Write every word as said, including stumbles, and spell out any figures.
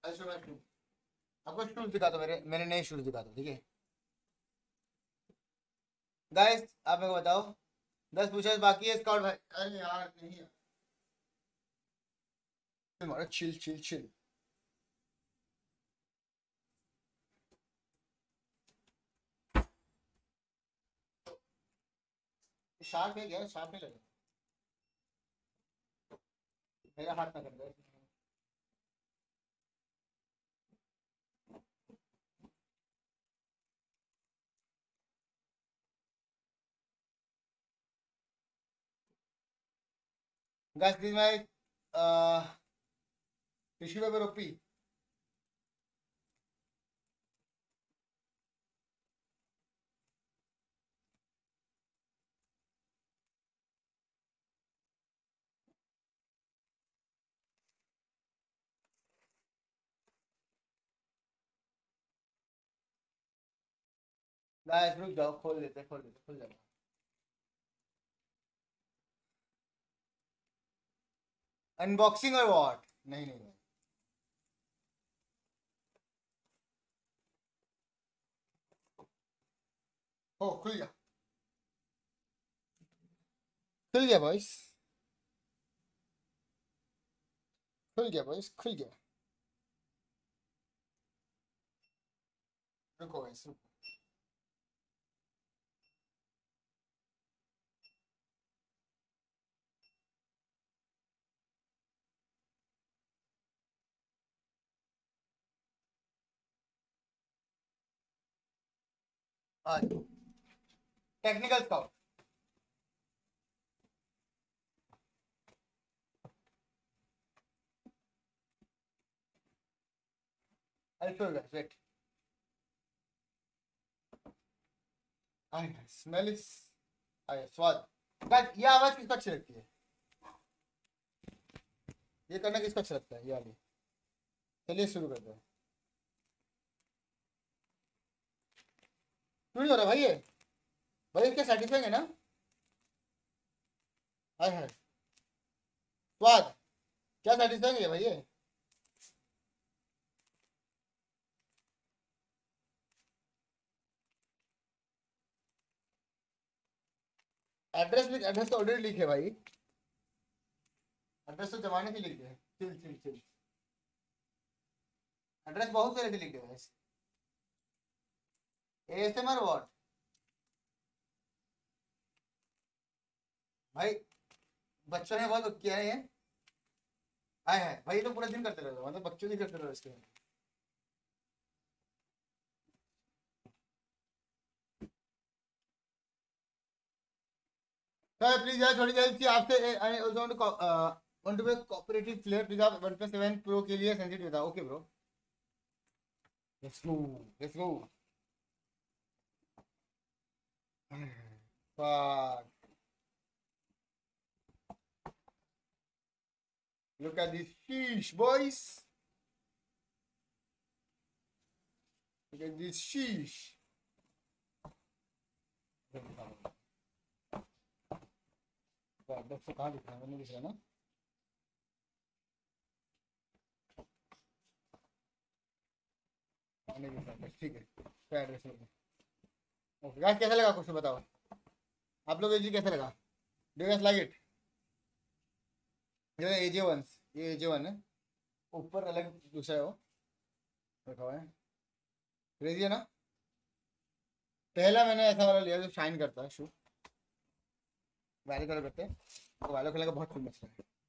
आपको शूज दिखा दो, मेरे मेरे नए शूज दिखा दो, ठीक है गाइस। आप मेरे को बताओ, दस पुशअप्स बाकी है स्काउट भाई। अरे यार नहीं है, चिल चिल चिल। शार्प है क्या? शार्प नहीं लगा, मेरा हाथ ना कर दे। Guys this my tissue paper ओपी। गाइस रुक जाओ, खोल देते खोल देते खुल जाएगा। अनबॉक्सिंग और व्हाट? नहीं नहीं भाई, हो खुल गया, खुल गया बॉयस, खुल गया बॉयस, खुल गया। रुको गाइस रुको। आज technical scout. I'll show you guys. Wait. I smell is. I स्वाद। Guys, ये आवाज किसको अच्छी लगती है? ये करना किसको अच्छा लगता है? ये वाली। चलिए शुरू करते हैं। क्यों नहीं हो रहा भाई ये? भाई इसके सेटिस्फाइंग है ना? हाय हाय स्वाद, क्या सेटिस्फाइंग है भाई ये? एड्रेस लिख, एड्रेस तो ऑलरेडी लिखे भाई, एड्रेस तो जमाने की लिख दिया। चिल चिल चिल, एड्रेस बहुत सारे लिख दिया गाइस। एएसएमआर व्हाट भाई, बच्चों ने बहुत किया है ये। हाय हाय भाई, ये तो पूरा दिन करते रहो, मतलब बच्चों नहीं करते रहो इसके। सर प्लीज यार थोड़ी देर थी आपसे। I also want to want to be cooperative player, please आप वन प्लस सेवन प्रो के लिए सेंसिटिव था। Okay bro, let's go, let's go. Fuck. Look at this sheesh, boys. Look at this sheesh. Address तो कहाँ दिख रहा है? नहीं दिख रहा ना? नहीं दिख रहा, ठीक है। तो एड्रेस ओके गाइस, कैसा लगा कुछ बताओ आप लोग, ये कैसा लगा? Do you guys like it? ये एजे वन, ये एजे वन है, ऊपर अलग दूसरा है वो रखा हुआ है। क्रेजी है ना? पहला मैंने ऐसा वाला लिया जो शाइन करता है शू, वायलेट कलर करते हैं, तो वायलेट कलर का बहुत फेमस है।